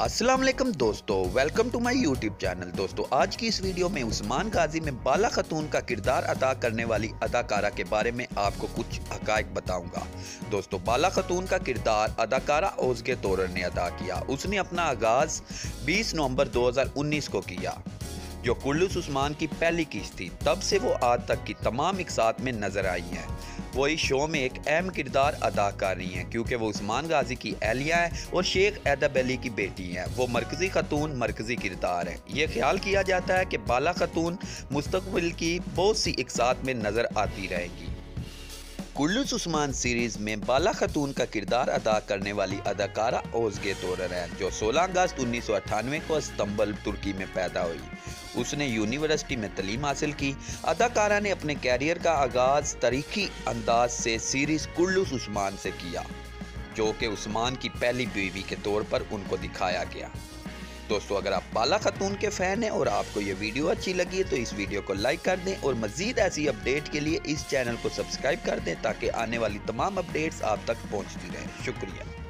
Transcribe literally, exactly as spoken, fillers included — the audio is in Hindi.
अस्सलाम वालेकुम दोस्तों, welcome to my YouTube channel. दोस्तों, आज की इस वीडियो में उस्मान गाजी में बाला खतून का किरदार अदा करने वाली अदाकारा के बारे में आपको कुछ हकायक बताऊंगा। दोस्तों, बाला खतून का किरदार अदाकारा ओज़गे तोरर ने अदा किया। उसने अपना आगाज़ बीस नवंबर दो हज़ार उन्नीस को किया, जो कुल्लूस उस्मान की पहली किस्त थी। तब से वो आज तक की तमाम इकसात में नजर आई हैं। वो इस शो में एक अहम किरदार अदा कर रही हैं, क्योंकि वो उस्मान गाजी की एहलिया है और शेख एदब अली की बेटी हैं। वो मरकज़ी खतून मरकज़ी किरदार है। ये ख्याल किया जाता है कि बाला खतून मुस्तकबिल की बहुत सी इकसात में नजर आती रहेगी। कुल्लूस उस्मान सीरीज में बाला खतून का किरदार अदा करने वाली अदाकारा ओज़गे तोरर है, जो सोलह अगस्त उन्नीस सौ अट्ठानवे को इस्तंबुल तुर्की में पैदा हुई। उसने यूनिवर्सिटी में तालीम हासिल की। अदाकारा ने अपने कैरियर का आगाज़ तारीखी अंदाज से सीरीज कुल्लूस उस्मान से किया, जो कि उस्मान की पहली बीवी के तौर पर उनको दिखाया गया। दोस्तों, अगर आप बाला खतून के फ़ैन हैं और आपको ये वीडियो अच्छी लगी है तो इस वीडियो को लाइक कर दें और मज़ीद ऐसी अपडेट के लिए इस चैनल को सब्सक्राइब कर दें, ताकि आने वाली तमाम अपडेट्स आप तक पहुंचती रहें। शुक्रिया।